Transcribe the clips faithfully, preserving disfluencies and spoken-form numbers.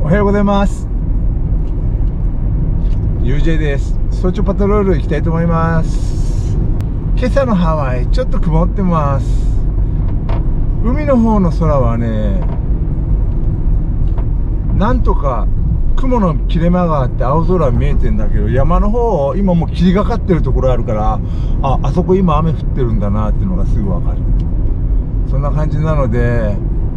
おはようございます。 ユージェー です。早朝パトロール行きたいと思います。今朝のハワイちょっと曇ってます。海の方の空はね、なんとか雲の切れ間があって青空見えてんだけど、山の方今もう霧がかってるところあるから、あ、あそこ今雨降ってるんだなっていうのがすぐわかる。そんな感じなので、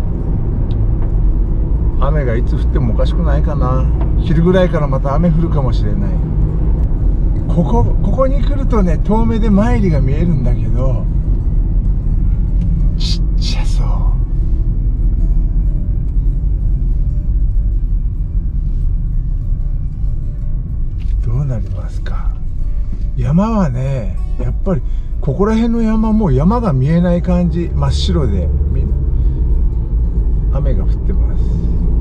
雨がいつ降ってもおかしくないかな。昼ぐらいからまた雨降るかもしれない。ここここに来るとね、遠目で参りが見えるんだけど、ちっちゃそう。どうなりますか。山はね、やっぱりここら辺の山、もう山が見えない感じ。真っ白で雨が降ってます。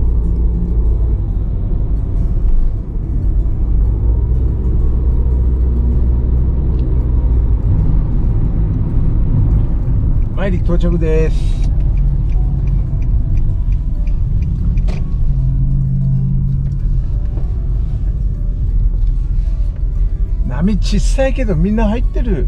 参り到着です。波小さいけどみんな入ってる。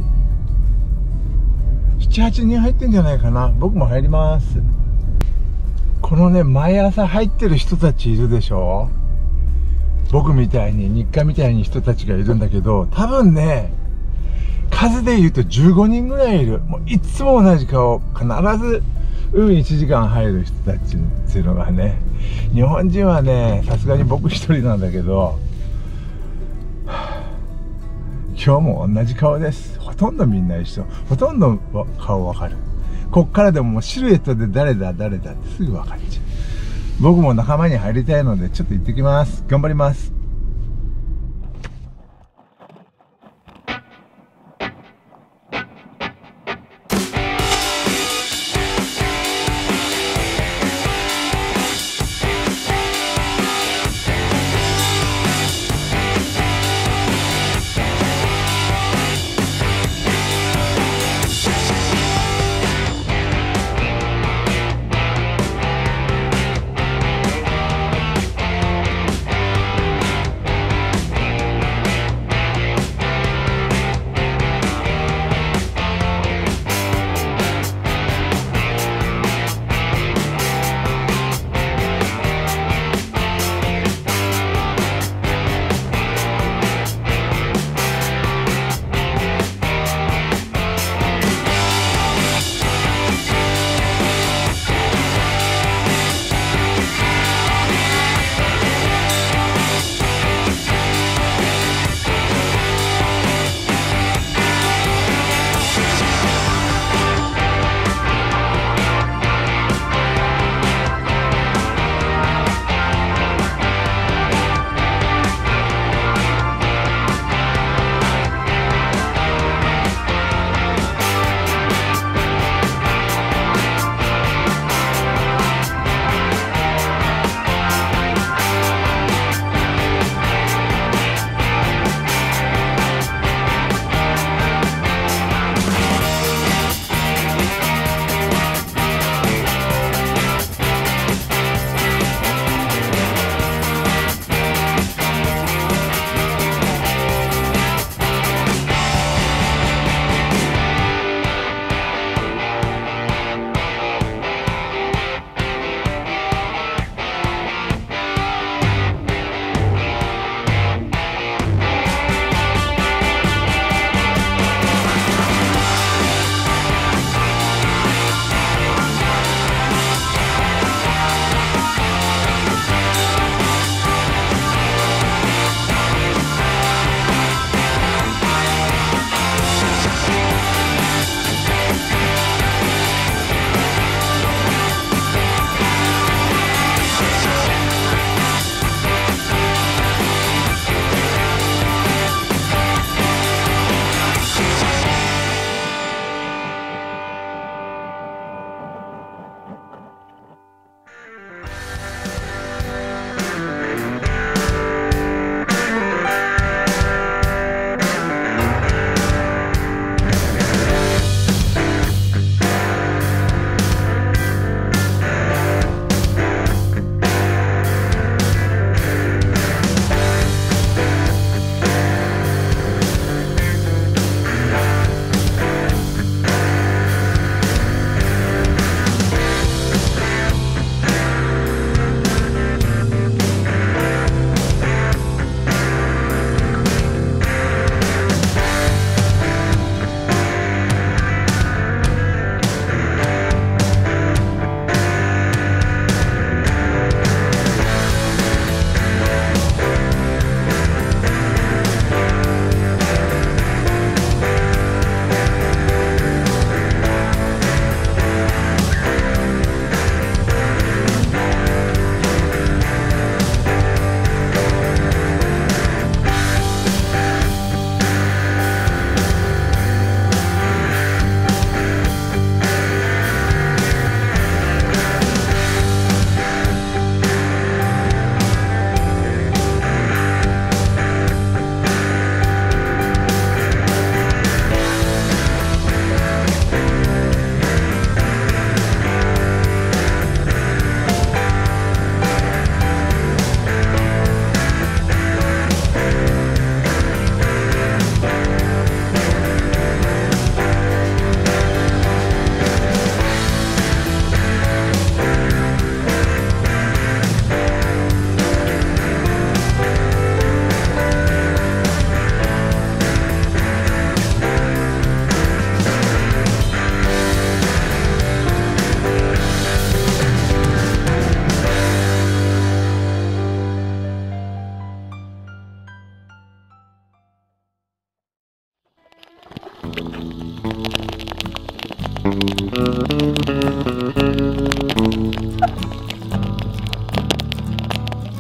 ななはちにん入ってんじゃないかな。僕も入ります。このね、毎朝入ってる人たちいるでしょ。僕みたいに、日課みたいに人たちがいるんだけど、多分ね、数で言うとじゅうごにんぐらいいる。もういつも同じ顔。必ず海いちじかん入る人たちっていうのがね、日本人はね、さすがに僕一人なんだけど、今日も同じ顔です。ほとんどみんな一緒。ほとんど顔わかる。こっからでももうシルエットで誰だ誰だってすぐわかっちゃう。僕も仲間に入りたいのでちょっと行ってきます。頑張ります。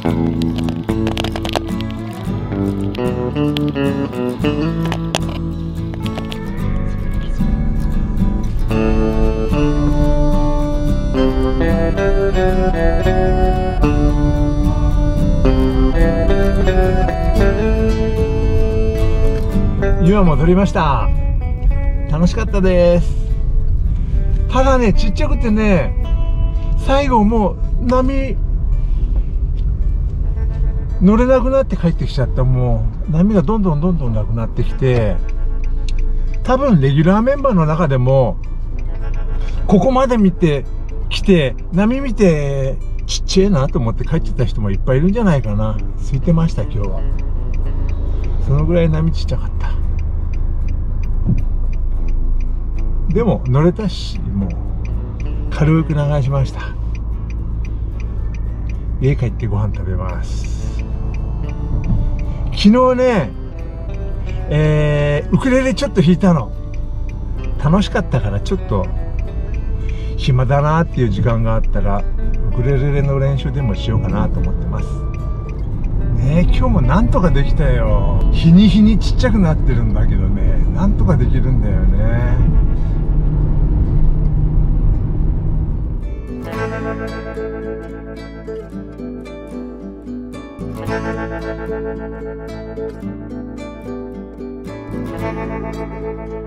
今戻りました。楽しかったです。ただね、ちっちゃくてね、最後もう波乗れなくなって帰ってきちゃった。もう波がどんどんどんどんなくなってきて、多分レギュラーメンバーの中でもここまで見て来て波見てちっちゃいなと思って帰ってた人もいっぱいいるんじゃないかな。空いてました。今日はそのぐらい波ちっちゃかった。でも乗れたし、もう軽く流しました。家帰ってご飯食べます。昨日ね、えー、ウクレレちょっと弾いたの。楽しかったからちょっと暇だなっていう時間があったらウクレレの練習でもしようかなと思ってます。ねえ、今日もなんとかできたよ。日に日にちっちゃくなってるんだけどね、なんとかできるんだよね。Thank you.